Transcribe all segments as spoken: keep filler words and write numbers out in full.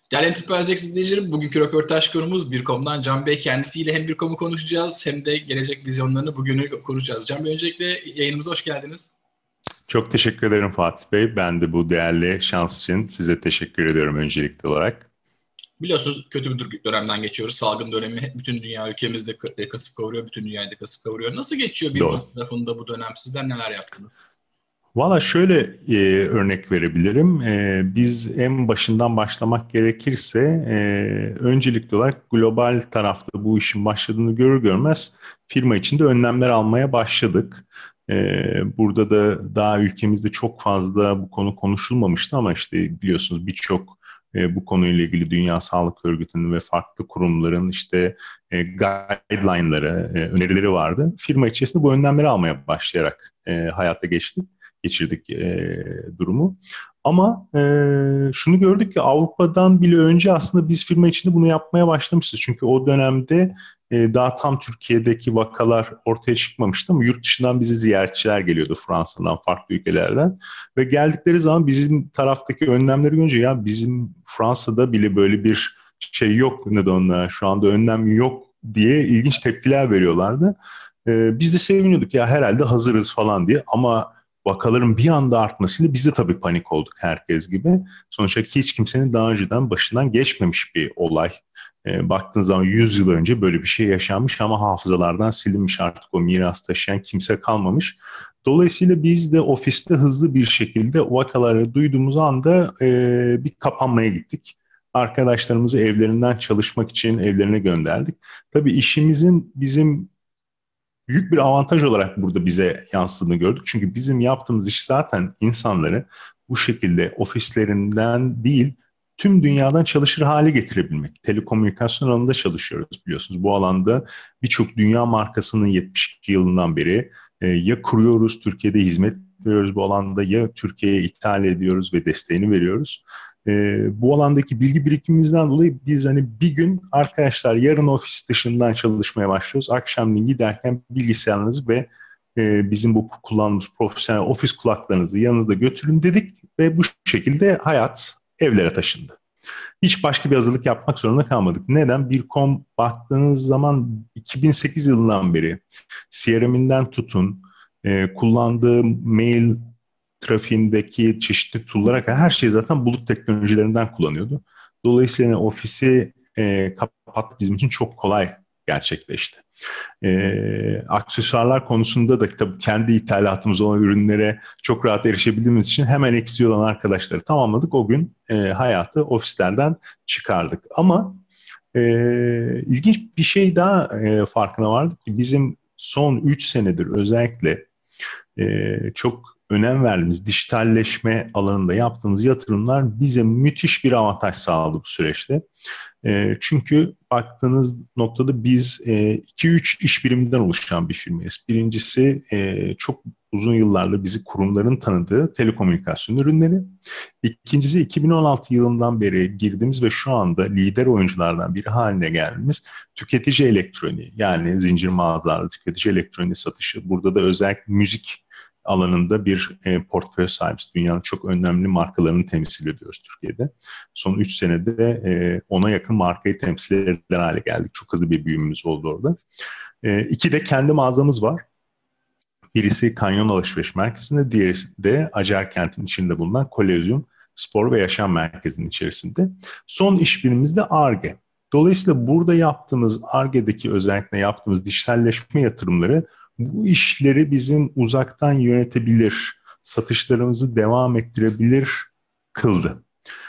Değerli Enterprise izleyicilerim, bugünkü röportaj konumuz bir nokta com'dan Can Bey. Kendisiyle hem bir nokta com'u konuşacağız hem de gelecek vizyonlarını, bugünü konuşacağız. Can Bey, öncelikle yayınımıza hoş geldiniz. Çok teşekkür ederim Fatih Bey. Ben de bu değerli şans için size teşekkür ediyorum öncelikli olarak. Biliyorsunuz kötü bir dönemden geçiyoruz. Salgın dönemi bütün dünya ülkemizde kasıp kavuruyor, bütün dünyayı da kasıp kavuruyor. Nasıl geçiyor bir Doğru. tarafında bu dönem? Sizler neler yaptınız? Valla şöyle e, örnek verebilirim. E, biz en başından başlamak gerekirse e, öncelikli olarak global tarafta bu işin başladığını görür görmez firma içinde önlemler almaya başladık. E, burada da daha ülkemizde çok fazla bu konu konuşulmamıştı ama işte biliyorsunuz birçok e, bu konuyla ilgili Dünya Sağlık Örgütü'nün ve farklı kurumların işte e, guideline'ları, e, önerileri vardı. Firma içerisinde bu önlemleri almaya başlayarak e, hayata geçtik. geçirdik e, durumu. Ama e, şunu gördük ki Avrupa'dan bile önce aslında biz firma içinde bunu yapmaya başlamışız. Çünkü o dönemde e, daha tam Türkiye'deki vakalar ortaya çıkmamıştı ama yurt dışından bize ziyaretçiler geliyordu, Fransa'dan, farklı ülkelerden. Ve geldikleri zaman bizim taraftaki önlemleri görünce ya bizim Fransa'da bile böyle bir şey yok, ne de onlar şu anda önlem yok diye ilginç tepkiler veriyorlardı. E, biz de seviniyorduk ya herhalde hazırız falan diye ama vakaların bir anda artmasıyla biz de tabii panik olduk herkes gibi. Sonuçta hiç kimsenin daha önceden başından geçmemiş bir olay. E, baktığın zaman yüz yıl önce böyle bir şey yaşanmış ama hafızalardan silinmiş, artık o miras taşıyan kimse kalmamış. Dolayısıyla biz de ofiste hızlı bir şekilde vakaları duyduğumuz anda e, bir kapanmaya gittik. Arkadaşlarımızı evlerinden çalışmak için evlerine gönderdik. Tabii işimizin bizim büyük bir avantaj olarak burada bize yansıdığını gördük. Çünkü bizim yaptığımız iş zaten insanları bu şekilde ofislerinden değil, tüm dünyadan çalışır hale getirebilmek. Telekomünikasyon alanında çalışıyoruz biliyorsunuz. Bu alanda birçok dünya markasının yetmiş iki yılından beri e, ya kuruyoruz, Türkiye'de hizmet veriyoruz bu alanda, ya Türkiye'ye ithal ediyoruz ve desteğini veriyoruz. E, bu alandaki bilgi birikimimizden dolayı biz hani bir gün arkadaşlar yarın ofis dışından çalışmaya başlıyoruz. Akşamleyin giderken bilgisayarınızı ve e, bizim bu kullandığımız profesyonel ofis kulaklarınızı yanınızda götürün dedik ve bu şekilde hayat evlere taşındı. Hiç başka bir hazırlık yapmak zorunda kalmadık. Neden? bir nokta com baktığınız zaman iki bin sekiz yılından beri C R M'den tutun, e, kullandığı mail trafiğindeki çeşitli tool'lara kadar her şeyi zaten bulut teknolojilerinden kullanıyordu. Dolayısıyla ofisi e, kapat bizim için çok kolay gerçekleşti. E, aksesuarlar konusunda da tabii kendi ithalatımız olan ürünlere çok rahat erişebildiğimiz için hemen eksiği olan arkadaşları tamamladık. O gün e, hayatı ofislerden çıkardık. Ama e, ilginç bir şey daha e, farkına vardık ki bizim son üç senedir özellikle e, çok önem verdiğimiz dijitalleşme alanında yaptığımız yatırımlar bize müthiş bir avantaj sağladı bu süreçte. E, çünkü baktığınız noktada biz iki üç iş biriminden oluşan bir firmayız. Birincisi e, çok uzun yıllarla bizi kurumların tanıdığı telekomünikasyon ürünleri. İkincisi iki bin on altı yılından beri girdiğimiz ve şu anda lider oyunculardan biri haline geldiğimiz tüketici elektroniği. Yani zincir mağazalarda tüketici elektroniği satışı. Burada da özellikle müzik alanında bir e, portföy sahibiz. Dünyanın çok önemli markalarını temsil ediyoruz Türkiye'de. Son üç senede e, ona yakın markayı temsil eden hale geldik. Çok hızlı bir büyümemiz oldu orada. E, iki de kendi mağazamız var. Birisi Kanyon Alışveriş Merkezi'nde, diğeri de Acarkent'in içinde bulunan Kolezyum Spor ve Yaşam Merkezi'nin içerisinde. Son işbirimiz de Ar-Ge. Dolayısıyla burada yaptığımız Ar-Ge'deki özellikle yaptığımız dijitalleşme yatırımları bu işleri bizim uzaktan yönetebilir, satışlarımızı devam ettirebilir kıldı.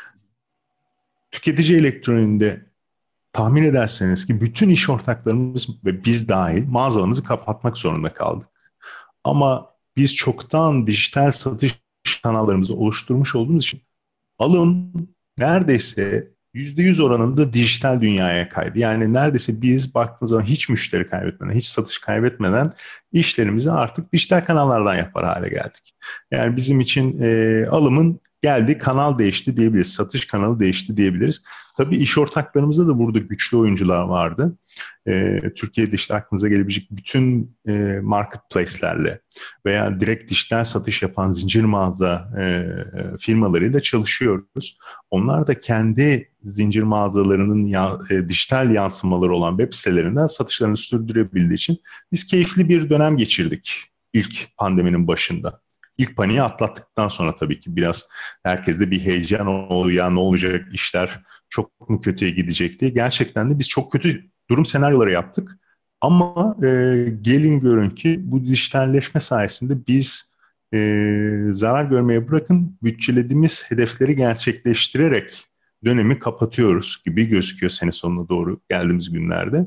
Tüketici elektroniğinde tahmin ederseniz ki bütün iş ortaklarımız ve biz dahil mağazalarımızı kapatmak zorunda kaldık. Ama biz çoktan dijital satış kanallarımızı oluşturmuş olduğumuz için alım neredeyse yüzde yüz oranında dijital dünyaya kaydı. Yani neredeyse biz baktığınız zaman hiç müşteri kaybetmeden, hiç satış kaybetmeden işlerimizi artık dijital kanallardan yapar hale geldik. Yani bizim için e, alımın geldi, kanal değişti diyebiliriz. Satış kanalı değişti diyebiliriz. Tabii iş ortaklarımızda da burada güçlü oyuncular vardı. Ee, Türkiye'de işte aklınıza gelebilecek bütün e, marketplace'lerle veya direkt dijital satış yapan zincir mağaza e, firmalarıyla çalışıyoruz. Onlar da kendi zincir mağazalarının ya, e, dijital yansımaları olan web sitelerinden satışlarını sürdürebildiği için biz keyifli bir dönem geçirdik ilk pandeminin başında. İlk paniği atlattıktan sonra tabii ki biraz herkeste bir heyecan oldu. Ya ne olacak, işler çok mu kötüye gidecek diye. Gerçekten de biz çok kötü durum senaryoları yaptık. Ama e, gelin görün ki bu dijitalleşme sayesinde biz e, zarar görmeye bırakın, bütçelediğimiz hedefleri gerçekleştirerek dönemi kapatıyoruz gibi gözüküyor sene sonuna doğru geldiğimiz günlerde.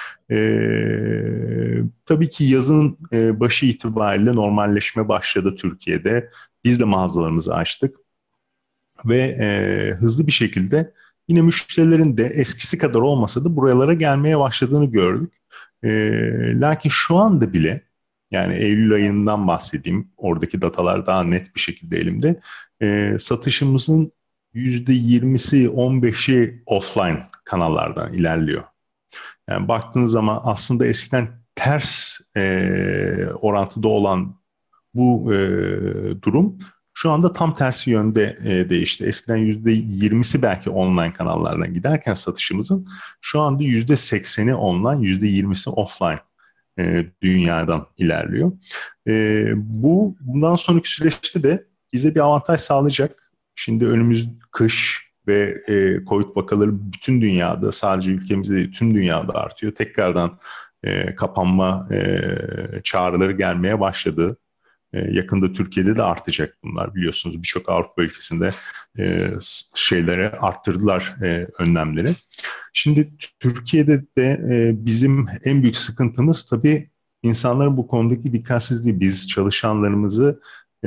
Ee, tabii ki yazın e, başı itibariyle normalleşme başladı Türkiye'de. Biz de mağazalarımızı açtık ve e, hızlı bir şekilde yine müşterilerin de eskisi kadar olmasa da buralara gelmeye başladığını gördük. E, lakin şu anda bile, yani Eylül ayından bahsedeyim, oradaki datalar daha net bir şekilde elimde. E, satışımızın yüzde yirmisi, on beşi offline kanallardan ilerliyor. Yani baktığın zaman aslında eskiden ters e, orantıda olan bu e, durum şu anda tam tersi yönde e, değişti. Eskiden yüzde yirmisi belki online kanallardan giderken satışımızın şu anda yüzde sekseni online, yüzde yirmisi offline e, dünyadan ilerliyor. E, bu bundan sonraki süreçte de bize bir avantaj sağlayacak. Şimdi önümüz kış ve e, Covid vakaları bütün dünyada, sadece ülkemizde değil tüm dünyada artıyor. Tekrardan e, kapanma e, çağrıları gelmeye başladı. E, yakında Türkiye'de de artacak bunlar, biliyorsunuz. Birçok Avrupa ülkesinde e, şeyleri arttırdılar, e, önlemleri. Şimdi Türkiye'de de e, bizim en büyük sıkıntımız tabii insanların bu konudaki dikkatsizliği. Biz çalışanlarımızı e,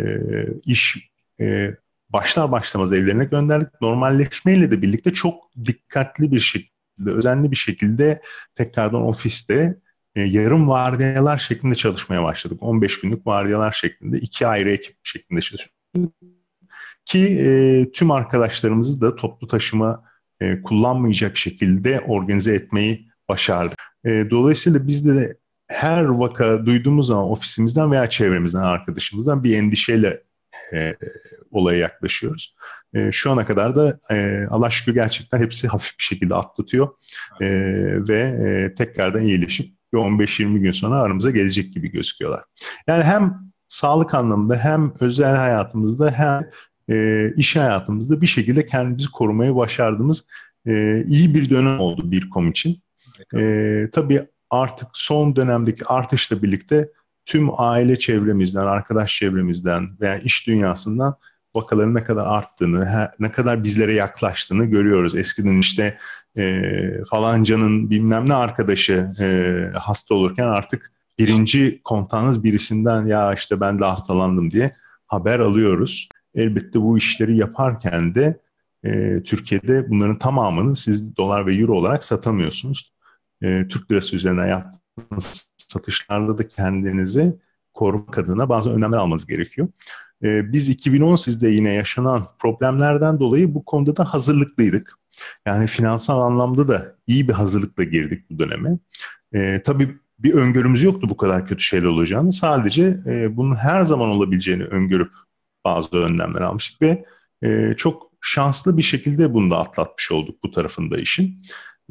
iş e, başlar başlamaz evlerine gönderdik. Normalleşmeyle de birlikte çok dikkatli bir şekilde, özenli bir şekilde tekrardan ofiste e, yarım vardiyalar şeklinde çalışmaya başladık. on beş günlük vardiyalar şeklinde, iki ayrı ekip şeklinde çalışıyoruz. Ki e, tüm arkadaşlarımızı da toplu taşıma e, kullanmayacak şekilde organize etmeyi başardık. E, dolayısıyla biz de her vaka duyduğumuz zaman ofisimizden veya çevremizden, arkadaşımızdan bir endişeyle e, olaya yaklaşıyoruz. E, şu ana kadar da e, Allah şükür gerçekten hepsi hafif bir şekilde atlatıyor e, ve e, tekrardan iyileşip bir on beş yirmi gün sonra aramıza gelecek gibi gözüküyorlar. Yani hem sağlık anlamında hem özel hayatımızda hem e, iş hayatımızda bir şekilde kendimizi korumaya başardığımız e, iyi bir dönem oldu Birkom için. E, tabii artık son dönemdeki artışla birlikte tüm aile çevremizden, arkadaş çevremizden veya iş dünyasından vakaların ne kadar arttığını, ne kadar bizlere yaklaştığını görüyoruz. Eskiden işte e, falancanın bilmem ne arkadaşı e, hasta olurken artık birinci kontağınız birisinden ya işte ben de hastalandım diye haber alıyoruz. Elbette bu işleri yaparken de e, Türkiye'de bunların tamamını siz dolar ve euro olarak satamıyorsunuz. E, Türk lirası üzerinden yaptığınız satışlarda da kendinizi korumak adına bazı önlemler almanız gerekiyor. Ee, biz iki bin on sekizde yine yaşanan problemlerden dolayı bu konuda da hazırlıklıydık. Yani finansal anlamda da iyi bir hazırlıkla girdik bu döneme. Ee, tabii bir öngörümüz yoktu bu kadar kötü şeyler olacağını. Sadece e, bunun her zaman olabileceğini öngörüp bazı önlemler almıştık ve e, çok şanslı bir şekilde bunu da atlatmış olduk bu tarafında işin.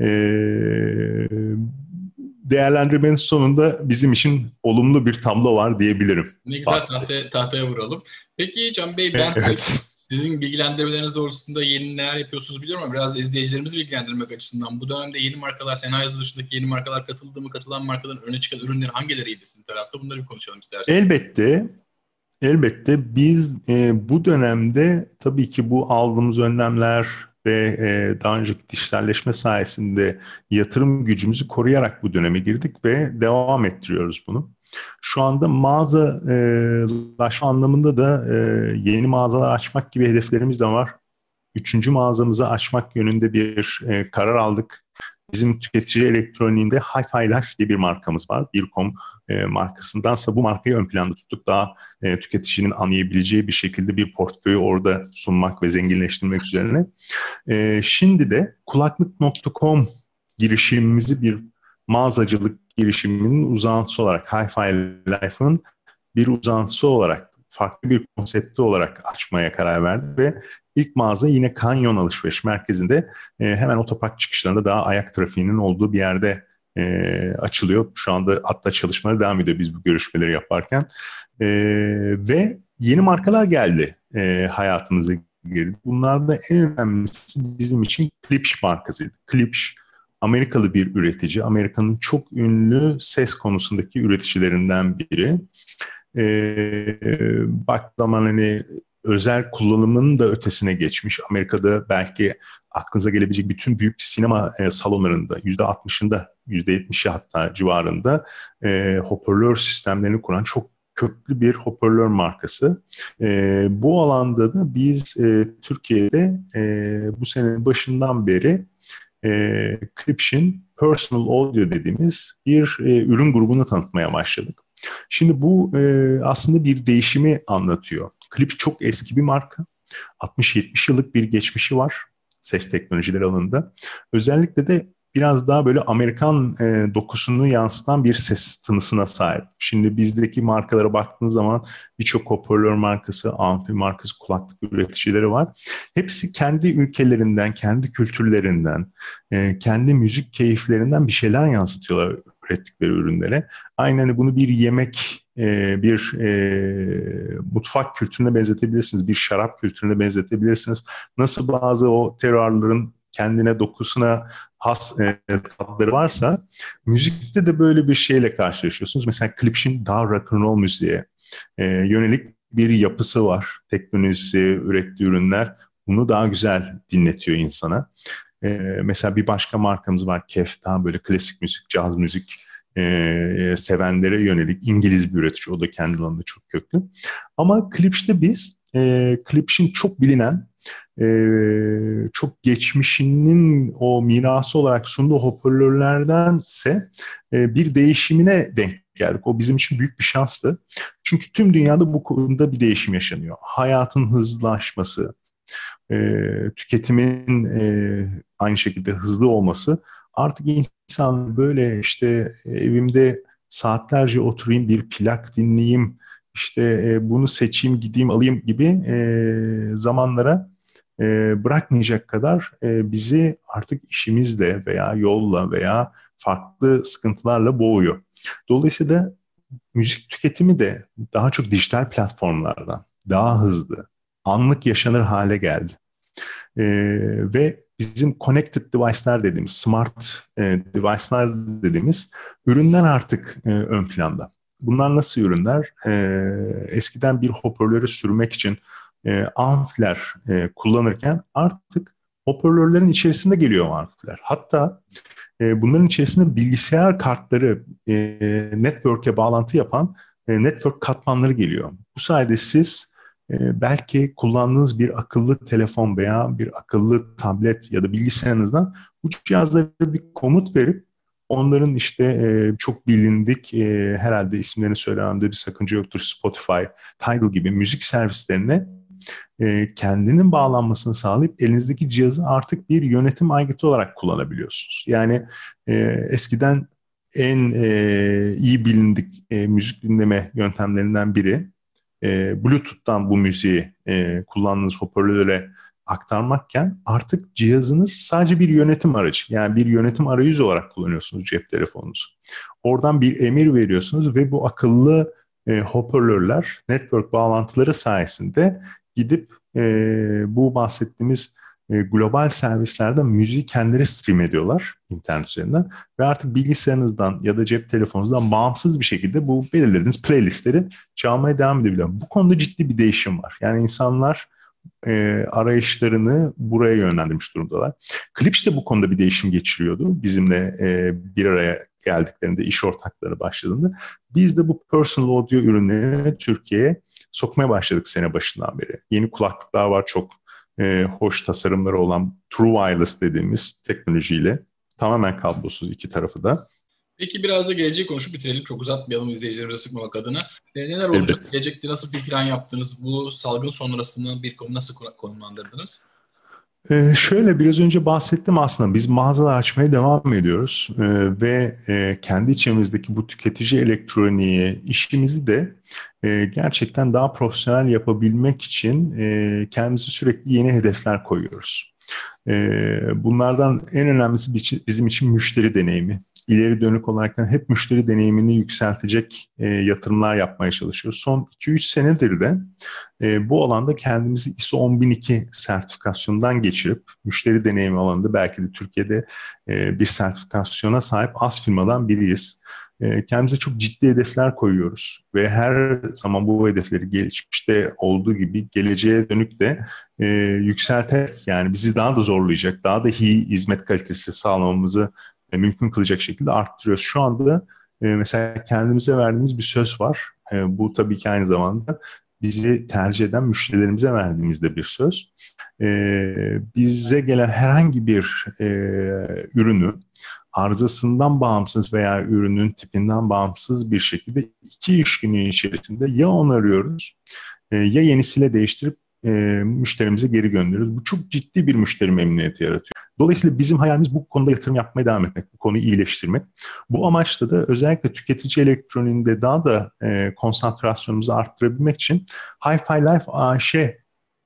Eee değerlendirmenin sonunda bizim için olumlu bir tablo var diyebilirim. Ne güzel tahtaya, tahtaya vuralım. Peki Can Bey, ben evet. sizin bilgilendirmeleriniz doğrultusunda yeni neler yapıyorsunuz biliyorum ama biraz da izleyicilerimizi bilgilendirmek açısından bu dönemde yeni markalar, Sennheiser dışındaki yeni markalar katıldı mı? Katılan markaların öne çıkan ürünleri hangileriydi sizin tarafta? Bunları bir konuşalım isterseniz. Elbette. Elbette biz e, bu dönemde tabii ki bu aldığımız önlemler ve e, daha önceki dijitalleşme sayesinde yatırım gücümüzü koruyarak bu döneme girdik ve devam ettiriyoruz bunu. Şu anda mağazalaşma anlamında da e, yeni mağazalar açmak gibi hedeflerimiz de var. Üçüncü mağazamızı açmak yönünde bir e, karar aldık. bizim tüketici elektroniğinde Hi-Fi Life diye bir markamız var. Bircom e, markasındansa bu markayı ön planda tuttuk. Daha e, tüketicinin anlayabileceği bir şekilde bir portföyü orada sunmak ve zenginleştirmek üzerine. E, şimdi de kulaklık nokta com girişimimizi bir mağazacılık girişiminin uzantısı olarak, Hi-Fi Life'ın bir uzantısı olarak, farklı bir konsepti olarak açmaya karar verdi ve ilk mağaza yine Kanyon Alışveriş Merkezi'nde e, hemen otopark çıkışlarında daha ayak trafiğinin olduğu bir yerde e, açılıyor. Şu anda hatta çalışmaları devam ediyor biz bu görüşmeleri yaparken. E, ve yeni markalar geldi e, hayatımıza girdi. Bunlardan en önemlisi bizim için Klipsch markasıydı. Klipsch Amerikalı bir üretici. Amerika'nın çok ünlü ses konusundaki üreticilerinden biri. Ee, bak zaman hani özel kullanımının da ötesine geçmiş. Amerika'da belki aklınıza gelebilecek bütün büyük sinema e, salonlarında yüzde altmışında, yüzde yetmişi hatta civarında e, hoparlör sistemlerini kuran çok köklü bir hoparlör markası. E, bu alanda da biz e, Türkiye'de e, bu senenin başından beri e, Klipsch'in Personal Audio dediğimiz bir e, ürün grubunu tanıtmaya başladık. Şimdi bu e, aslında bir değişimi anlatıyor. Klipsch çok eski bir marka. altmış yetmiş yıllık bir geçmişi var ses teknolojileri alanında. Özellikle de biraz daha böyle Amerikan e, dokusunu yansıtan bir ses tınısına sahip. Şimdi bizdeki markalara baktığınız zaman birçok hoparlör markası, amfi markası, kulaklık üreticileri var. Hepsi kendi ülkelerinden, kendi kültürlerinden, e, kendi müzik keyiflerinden bir şeyler yansıtıyorlar ürettikleri ürünlere. Aynen bunu bir yemek, e, bir e, mutfak kültürüne benzetebilirsiniz, bir şarap kültürüne benzetebilirsiniz. Nasıl bazı o terroirların kendine dokusuna has e, tatları varsa müzikte de böyle bir şeyle karşılaşıyorsunuz. Mesela Klipsch'in daha rock'n'roll müziğe e, yönelik bir yapısı var. Teknolojisi, ürettiği ürünler bunu daha güzel dinletiyor insana. E, mesela bir başka markamız var, Kef, daha böyle klasik müzik, caz müzik e, sevenlere yönelik İngiliz bir üretici. O da kendi alanında çok köklü. Ama Klipsch'te biz e, Klipsch'in çok bilinen, e, çok geçmişinin o mirası olarak sunduğu hoparlörlerdense e, bir değişimine denk geldik. O bizim için büyük bir şanstı. Çünkü tüm dünyada bu konuda bir değişim yaşanıyor. Hayatın hızlaşması, e, tüketimin e, aynı şekilde hızlı olması, artık insan böyle işte evimde saatlerce oturayım, bir plak dinleyeyim, işte e, bunu seçeyim, gideyim, alayım gibi e, zamanlara e, bırakmayacak kadar e, bizi artık işimizle veya yolla veya farklı sıkıntılarla boğuyor. Dolayısıyla müzik tüketimi de daha çok dijital platformlardan, daha hızlı, anlık yaşanır hale geldi. Ee, ve bizim connected device'lar dediğimiz, smart e, device'lar dediğimiz ürünler artık e, ön planda. Bunlar nasıl ürünler? Ee, eskiden bir hoparlörü sürmek için e, amfiler e, kullanırken artık hoparlörlerin içerisinde geliyor amfiler. Hatta e, bunların içerisinde bilgisayar kartları, e, network'e bağlantı yapan e, network katmanları geliyor. Bu sayede siz e, belki kullandığınız bir akıllı telefon veya bir akıllı tablet ya da bilgisayarınızdan bu cihazlara bir komut verip onların işte e, çok bilindik, e, herhalde isimlerini söylememde bir sakınca yoktur, Spotify, Tidal gibi müzik servislerine e, kendinin bağlanmasını sağlayıp elinizdeki cihazı artık bir yönetim aygıtı olarak kullanabiliyorsunuz. Yani e, eskiden en e, iyi bilindik e, müzik dinleme yöntemlerinden biri e, Bluetooth'tan bu müziği e, kullandığınız hoparlöre aktarmakken artık cihazınız sadece bir yönetim aracı. Yani bir yönetim arayüzü olarak kullanıyorsunuz cep telefonunuzu. Oradan bir emir veriyorsunuz ve bu akıllı e, hoparlörler network bağlantıları sayesinde gidip e, bu bahsettiğimiz e, global servislerden müziği kendileri stream ediyorlar internet üzerinden ve artık bilgisayarınızdan ya da cep telefonunuzdan bağımsız bir şekilde bu belirlediğiniz playlistleri çalmaya devam edebiliyor. Bu konuda ciddi bir değişim var. Yani insanlar e, arayışlarını buraya yönlendirmiş durumdalar. Klipsch de bu konuda bir değişim geçiriyordu. Bizimle e, bir araya geldiklerinde, iş ortakları başladığında. Biz de bu personal audio ürünlerini Türkiye'ye sokmaya başladık sene başından beri. Yeni kulaklıklar var, çok e, hoş tasarımları olan True Wireless dediğimiz teknolojiyle Tamamen kablosuz iki tarafı da. Peki biraz da geleceği konuşup bitirelim. Çok uzatmayalım izleyicilerimize sıkmamak adına. E, neler olacak? Elbette. Gelecekte nasıl bir plan yaptınız? Bu salgın sonrasını bir konu nasıl konumlandırdınız? Ee, şöyle biraz önce bahsettim aslında biz mağazalar açmaya devam ediyoruz Ee, ve e, kendi içimizdeki bu tüketici elektroniği işimizi de e, gerçekten daha profesyonel yapabilmek için e, kendimize sürekli yeni hedefler koyuyoruz. Ee, bunlardan en önemlisi bizim için müşteri deneyimi. İleri dönük olarak hep müşteri deneyimini yükseltecek e, yatırımlar yapmaya çalışıyoruz. Son iki üç senedir de e, bu alanda kendimizi I S O on bin iki sertifikasyonundan geçirip müşteri deneyimi alanında belki de Türkiye'de e, bir sertifikasyona sahip az firmadan biriyiz. E, kendimize çok ciddi hedefler koyuyoruz ve her zaman bu hedefleri geçmişte olduğu gibi geleceğe dönük de e, yükselterek yani bizi daha da zorlayacak, daha da iyi hizmet kalitesi sağlamamızı e, mümkün kılacak şekilde arttırıyoruz. Şu anda e, mesela kendimize verdiğimiz bir söz var. E, bu tabii ki aynı zamanda bizi tercih eden müşterilerimize verdiğimiz de bir söz. E, bize gelen herhangi bir e, ürünü arızasından bağımsız veya ürünün tipinden bağımsız bir şekilde iki iş günü içerisinde ya onarıyoruz e, ya yenisiyle değiştirip e, müşterimize geri gönderiyoruz. Bu çok ciddi bir müşteri memnuniyeti yaratıyor. Dolayısıyla bizim hayalimiz bu konuda yatırım yapmaya devam etmek, bu konuyu iyileştirmek. Bu amaçla da özellikle tüketici elektroniğinde daha da e, konsantrasyonumuzu arttırabilmek için Hi-Fi Life A Ş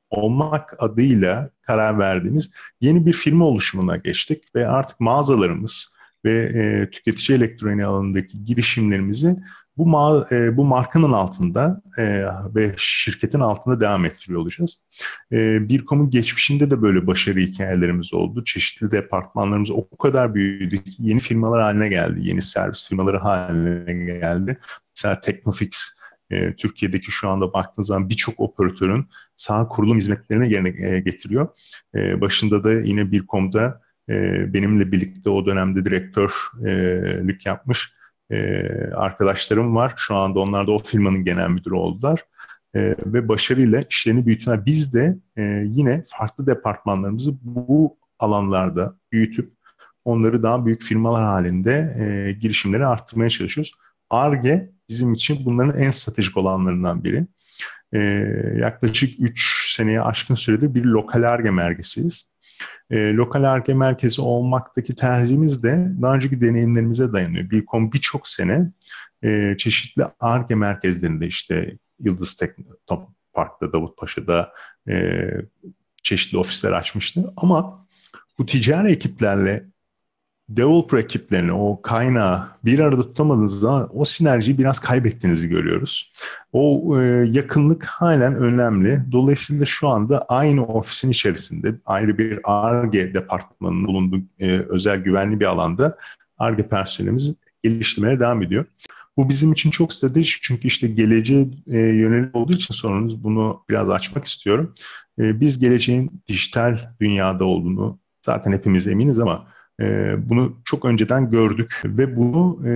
olmak adıyla karar verdiğimiz yeni bir firma oluşumuna geçtik ve artık mağazalarımız ve e, tüketici elektroniği alanındaki girişimlerimizi bu ma- e, bu markanın altında e, ve şirketin altında devam ettiriyor olacağız. E, Birkom'un geçmişinde de böyle başarı hikayelerimiz oldu. Çeşitli departmanlarımız o kadar büyüdü ki yeni firmalar haline geldi, yeni servis firmaları haline geldi. Mesela Teknofix e, Türkiye'deki şu anda baktığınız zaman birçok operatörün sağ kurulum hizmetlerini yerine getiriyor. E, başında da yine Birkom'da e, benimle birlikte o dönemde direktörlük yapmış e, arkadaşlarım var. Şu anda onlar da o firmanın genel müdürü oldular. E, ve başarıyla işlerini büyütüyorlar. Biz de e, yine farklı departmanlarımızı bu alanlarda büyütüp onları daha büyük firmalar halinde e, girişimleri arttırmaya çalışıyoruz. Ar-Ge bizim için bunların en stratejik olanlarından biri. Ee, yaklaşık üç seneye aşkın süredir bir lokal Ar-Ge merkeziyiz. Ee, lokal Ar-Ge merkezi olmaktaki tercihimiz de daha önceki deneyimlerimize dayanıyor. Birkom birçok sene e, çeşitli Ar-Ge merkezlerinde işte Yıldız Teknopark'ta, Davutpaşa'da e, çeşitli ofisler açmıştı. Ama bu ticari ekiplerle developer ekiplerini, o kaynağı bir arada tutamadığınız zaman o sinerjiyi biraz kaybettiğinizi görüyoruz. O e, yakınlık halen önemli. Dolayısıyla şu anda aynı ofisin içerisinde ayrı bir Ar-Ge departmanının bulunduğu e, özel güvenli bir alanda Ar-Ge personelimiz geliştirmeye devam ediyor. Bu bizim için çok stratejik çünkü işte geleceğe e, yönelik olduğu için sorunuz bunu biraz açmak istiyorum. E, biz geleceğin dijital dünyada olduğunu zaten hepimiz eminiz ama Ee, bunu çok önceden gördük ve bunu e,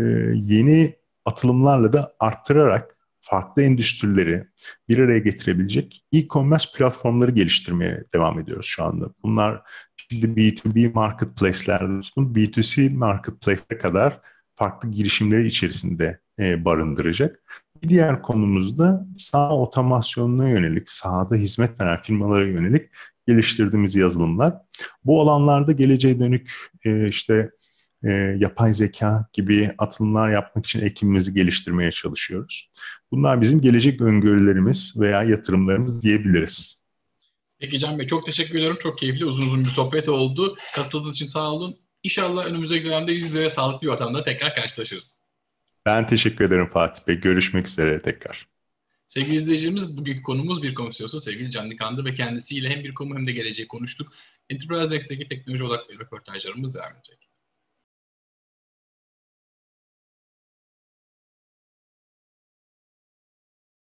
yeni atılımlarla da arttırarak farklı endüstrileri bir araya getirebilecek e-commerce platformları geliştirmeye devam ediyoruz şu anda. Bunlar şimdi B iki B marketplace'lerde tutun B iki C marketplace'e kadar farklı girişimleri içerisinde e, barındıracak. Bir diğer konumuz da sağ otomasyonuna yönelik, sahada hizmet veren firmalara yönelik geliştirdiğimiz yazılımlar. Bu alanlarda geleceğe dönük e, işte e, yapay zeka gibi atılımlar yapmak için ekibimizi geliştirmeye çalışıyoruz. Bunlar bizim gelecek öngörülerimiz veya yatırımlarımız diyebiliriz. Peki Can Bey çok teşekkür ediyorum. Çok keyifli, uzun uzun bir sohbet oldu. Katıldığınız için sağ olun. İnşallah önümüzdeki dönemde yüz yüze ve sağlıklı bir ortamda tekrar karşılaşırız. Ben teşekkür ederim Fatih Bey. Görüşmek üzere tekrar. Sevgili izleyicilerimiz, bugünkü konumuz Birkom C E O'su sevgili Can Nikan'dı ve kendisiyle hem Birkom'u hem de geleceği konuştuk. Enterprise Next'teki teknoloji odaklı röportajlarımız devam edecek.